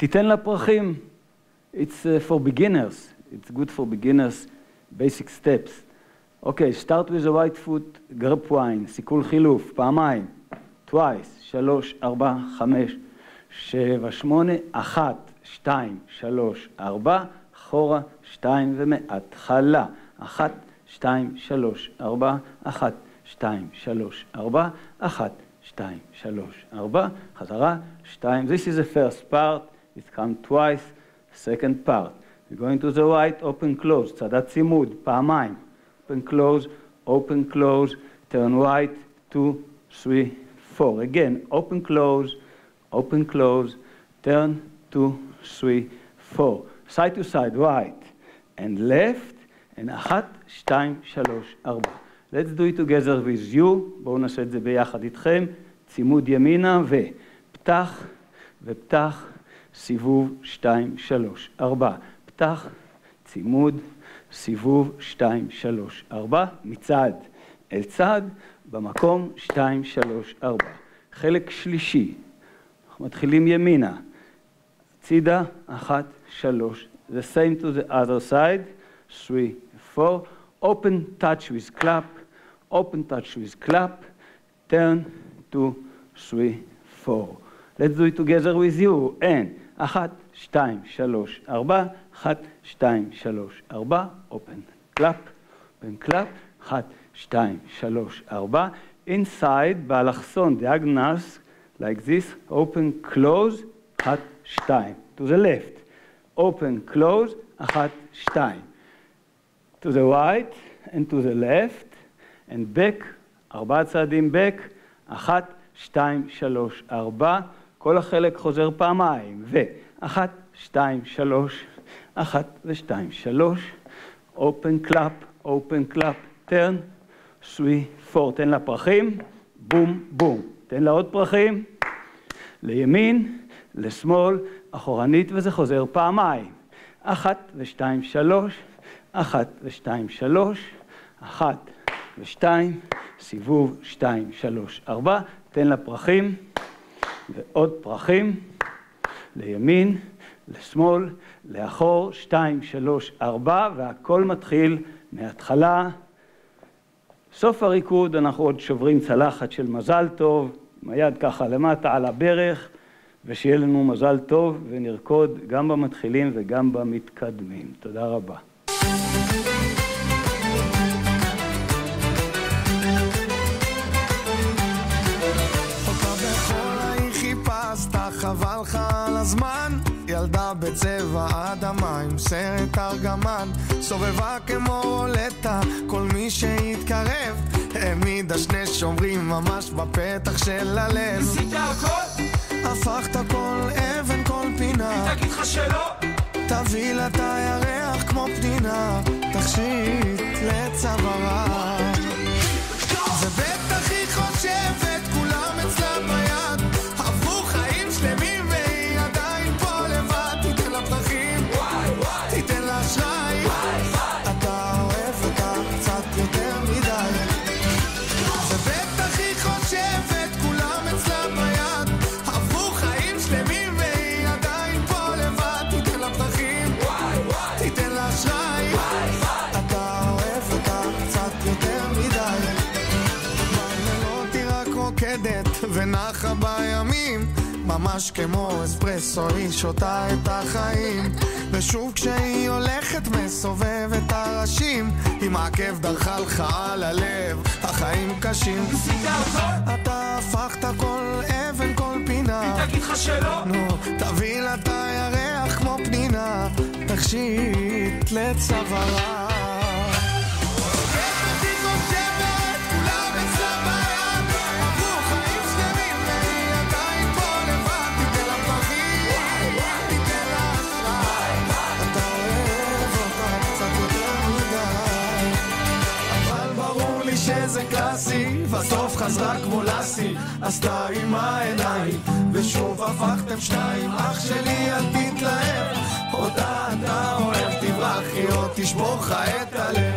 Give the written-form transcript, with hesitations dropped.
תיתן לה פרחים. It's for beginners. It's good for beginners. Basic steps. Okay, start with the right foot, grab wine, סיכול חילוף, פעמיים. Twice, 3, 4, 5, 7, 8, 1, 2, 3, 4, אחורה, 2 ומהתחלה. 1, 2, 3, 4, 1, 2, 3, 4, 1, 2, 3, 4, חזרה, 2. This is the first part. It comes twice. Second part. We're going to the right, open, close. צעדת צימוד, פעמיים. Open, close, open, close. Turn right, 2, 3, 4. Again, open, close, turn 2, 3, 4. Side to side, right and left, and 1, 2, 3, 4. Let's do it together with you. בואו נעשה את זה ביחד איתכם. צימוד ימינה ופתח ופתח, סיבוב 2, 3, 4. פתח, צימוד, סיבוב 2, 3, 4. מצד אל צד, במקום 2, 3, 4. חלק שלישי. אנחנו מתחילים ימינה. צידה, 1, 3. The same to the other side. 3, 4. Open touch with clap. Open touch with clap. Turn, 2, 3, 4. Let's do it together with you. And 1, 2, 3, 4. 1, 2, 3, 4. Open clap. Open clap. 1, 2, 3, 4. Inside, באלכסון, diagonals, like this. Open, close. 1, 2. To the left. Open, close. 1, 2. To the right and to the left. And back. 4 צעדים back. 1, 2, 3, 4. כל החלק חוזר פעמיים. ו1, 2, 3. 1 ו2, 3. Open clap. Open clap. Turn. 3, 4. תן לה פרחים. בום, בום. תן לה עוד פרחים. לימין, לשמאל, אחורנית, וזה חוזר פעמיים. 1 ו2, 3. 1 ו2, 3. 1 ו2. סיבוב 2, 3, 4. תן לה פרחים. ועוד פרחים. לימין, לשמאל, לאחור. 2, 3, 4. והכל מתחיל מההתחלה. סוף הריקוד אנחנו עוד שוברים צלחת של מזל טוב, עם היד ככה למטה על הברך, ושיהיה לנו מזל טוב ונרקוד גם במתחילים וגם במתקדמים. תודה רבה. חבל לך על הזמן, ילדה בצבע אדמה עם סרט ארגמן, סובבה כמו רולטה כל מי שהתקרב, העמידה שני שומרים ממש בפתח של הלב. ניסית הכל? הפכת כל אבן כל פינה, היא תגיד לך שלא? תביא לה את הירח כמו פנינה, תכשיט לצווארה. זה בטח היא חושבת כולם אצלה ביד, עברו חיים שלמים והיא עדיין פה לבד. תיתן לה פרחים, תיתן לה אשראי, אתה אוהב אותה קצת יותר מדי. זה בטח היא חושבת כולם אצלה ביד, עברו חיים שלמים והיא עדיין פה לבד. תיתן לה פרחים, תיתן לה אשראי, אתה אוהב אותה קצת יותר מדי. בלילות היא רק רוקדת ונחה בימים, ממש כמו אספרסו היא שותה את החיים, ושוב כשהיא הולכת מסובבת הראשים, עם העקב דרכה לך על הלב, החיים קשים. אתה הפכת כל אבן כל פינה, היא תגיד לך שלא? נו, תביא לה את הירח כמו פנינה, תכשיט לצווארה. זה קלאסי, בסוף חזרה כמו לסי, עשתה עם העיניים, ושוב הפכתם שניים. אח שלי אל תתלהב, אותה אתה אוהב, תברחי או תשבור לך את הלב.